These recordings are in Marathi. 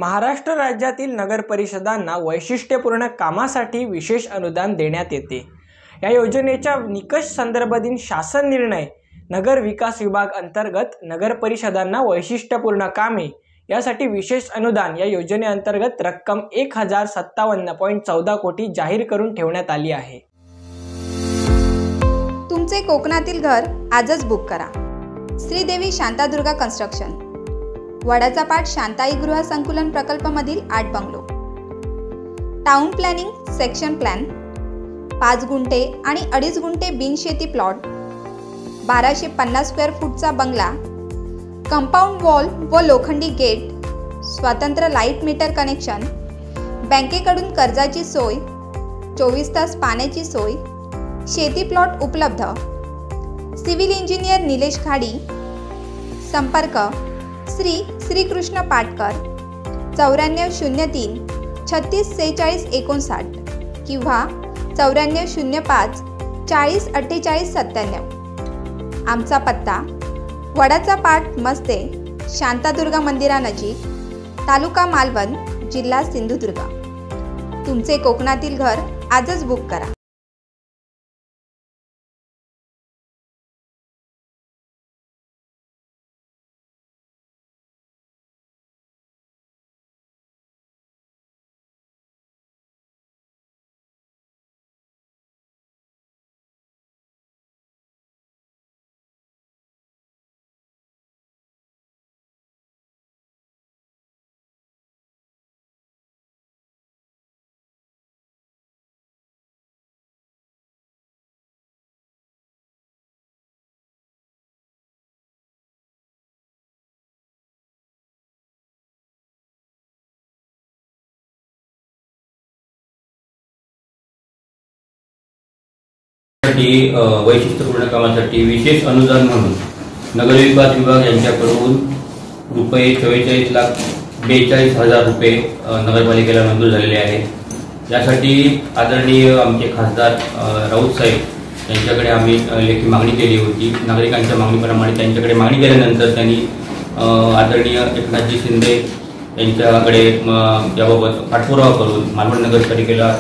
महाराष्ट्र राज्यातील नगर परिषदांना वैशिष्ट्यपूर्ण कामासाठी विशेष अनुदान देण्यात येते। या योजनेच्या निकष संदर्भातील शासन निर्णय नगर विकास विभाग अंतर्गत नगर परिषदांना वैशिष्ट्यपूर्ण कामे यासाठी विशेष अनुदान या योजनेअंतर्गत रक्कम 1057.14 कोटी जाहीर करून ठेवण्यात आली आहे। तुमचे कोकणातील घर आजच बुक करा। श्रीदेवी शांतादुर्गा कन्स्ट्रक्शन, वडाचा पाट शांताई गृह संकुलन प्रकल्प मधील 8 bungalow, town planning section plan, 5 गुंठे आणि 2.5 गुंठे बिनशेती प्लॉट, 1250 स्क्वेअर फूटचा बंगला, कंपाऊंड वॉल व लोखंडी गेट, स्वतंत्र लाईट मीटर कनेक्शन, बँकेकडून कर्जाची सोय, 24 तास पाण्याची सोय, शेती प्लॉट उपलब्ध। सिव्हिल इंजिनियर निलेश खाडी। संपर्क श्रीकृष्ण पाटकर 9403 36 46 59 किंवा 9405 40 48 97। आमचा पत्ता वडाचा पाट मस्ते, शांतादुर्गा मंदिरानजीक, तालुका मालवण, जिल्हा सिंधुदुर्ग। तुमचे कोकणातील घर आजच बुक करा। वैशिष्ट्यपूर्ण कामासाठी विशेष अनुदान म्हणून नगर विकास विभाग यांच्याकडून रुपये 44,42,000 रुपये नगरपालिकेला मंजूर झालेले आहेत। यासाठी आदरणीय आमचे खासदार राऊत साहेब यांच्याकडे आम्ही लेखी मागणी केली होती। नागरिकांच्या मागणीप्रमाणे त्यांच्याकडे मागणी केल्यानंतर त्यांनी आदरणीय एकनाथजी शिंदे यांच्याकडे याबाबत पाठपुरावा करून मालवण नगरपालिकेला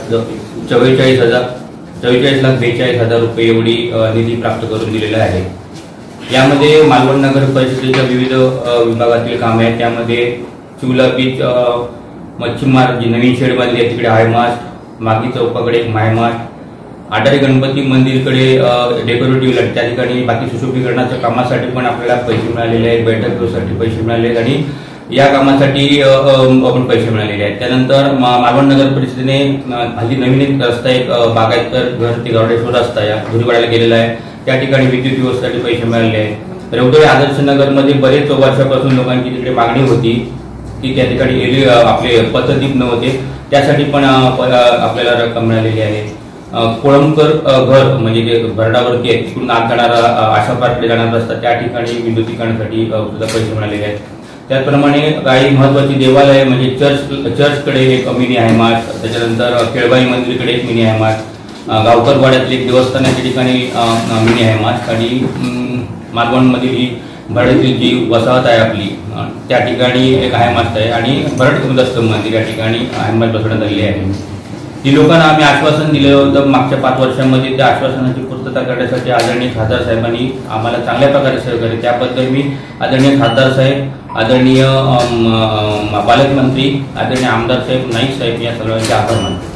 44,42,000 रुपये एवढी निधी प्राप्त करून दिलेला आहे। यामध्ये मालवण नगर परिषदेच्या विविध विभागातील कामे आहेत। त्यामध्ये चिवला बीच मच्छीमार जी नवीन शेड बांधली आहे तिकडे हायमास्ट, मागी चौकाकडे एक मायमास्ट, आडारी गणपती मंदिरकडे डेकोरेटिव्ह लाईट त्या ठिकाणी बाकी सुशोभीकरणाच्या कामासाठी पण आपल्याला पैसे मिळालेले आहेत। बैठक गृहासाठी पैसे मिळाले आहेत आणि या कामासाठी आपण पैसे मिळालेले आहेत। त्यानंतर मालवण नगर परिषदेने हल्ली नवीन एक रस्ता एक बागायतकर घर ते गौडेश्वर रस्ता या धुरीवाड्याला गेलेला आहे, त्या ठिकाणी विद्युत व्यवस्थेसाठी पैसे मिळालेले आहेत। रेवदळे आदर्श नगरमध्ये बरेच वर्षापासून लोकांची तिकडे मागणी होती की त्या ठिकाणी आपले पथदीप नव्हते, त्यासाठी पण आपल्याला रक्कम मिळालेली आहे। कोळंबकर घर म्हणजे जे भरडावरती आहे तिकडून आत जाणारा आशा पार्ककडे जाणारा रस्ता त्या ठिकाणी विद्युतीकरणासाठी सुद्धा पैसे मिळालेले आहेत। त्याचप्रमाणे काही महत्वाची देवालय म्हणजे चर्चकडे एक मिनी हायमास्ट, त्याच्यानंतर केळबाई मंदिरकडे एक मिनी हायमास्ट, गावकरवाड्यातले एक देवस्थानाच्या ठिकाणी मिनी हायमास्ट आणि मालवणमधील ही भरडीतील जी वसाहत आहे आपली त्या ठिकाणी एक हायमास्ट आहे आणि भरड दस्त मंदिर या ठिकाणी हायमास्ट बसवण्यात आलेली आहे। जी लोकांना आम्ही आश्वासन दिलं होतं मागच्या 5 वर्षांमध्ये त्या आश्वासनाची पूर्तता करण्यासाठी आदरणीय खासदार साहेबांनी आम्हाला चांगल्या प्रकारे सहकार्य, त्याबद्दल मी आदरणीय खासदार साहेब, आदरणीय पालकमंत्री, आदरणीय आमदार साहेब, नाईक साहेब या सर्वांचे आभार मानतो।